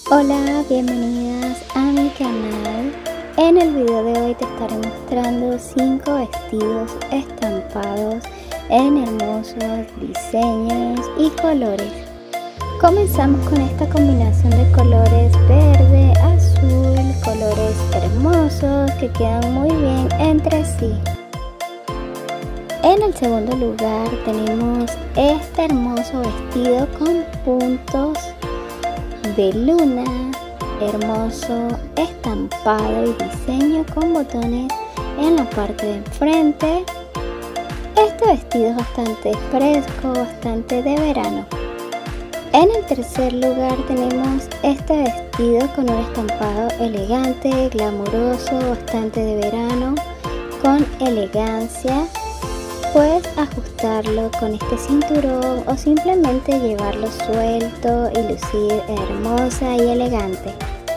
Hola, bienvenidas a mi canal. En el video de hoy te estaré mostrando 5 vestidos estampados en hermosos diseños y colores. Comenzamos con esta combinación de colores verde, azul, colores hermosos que quedan muy bien entre sí. En el segundo lugar tenemos este hermoso vestido con puntos de luna, hermoso estampado y diseño con botones en la parte de enfrente. Este vestido es bastante fresco, bastante de verano. En el tercer lugar tenemos este vestido con un estampado elegante, glamuroso, bastante de verano, con elegancia. Puedes ajustarlo con este cinturón o simplemente llevarlo suelto y lucir hermosa y elegante.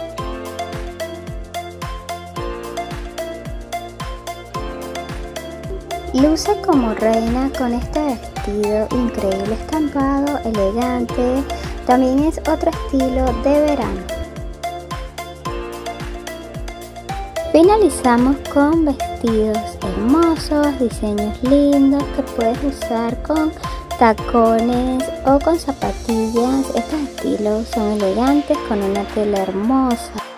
Luce como reina con este vestido increíble estampado, elegante. También es otro estilo de verano. Finalizamos con vestidos hermosos, diseños lindos que puedes usar con tacones o con zapatillas. Estos estilos son elegantes con una tela hermosa.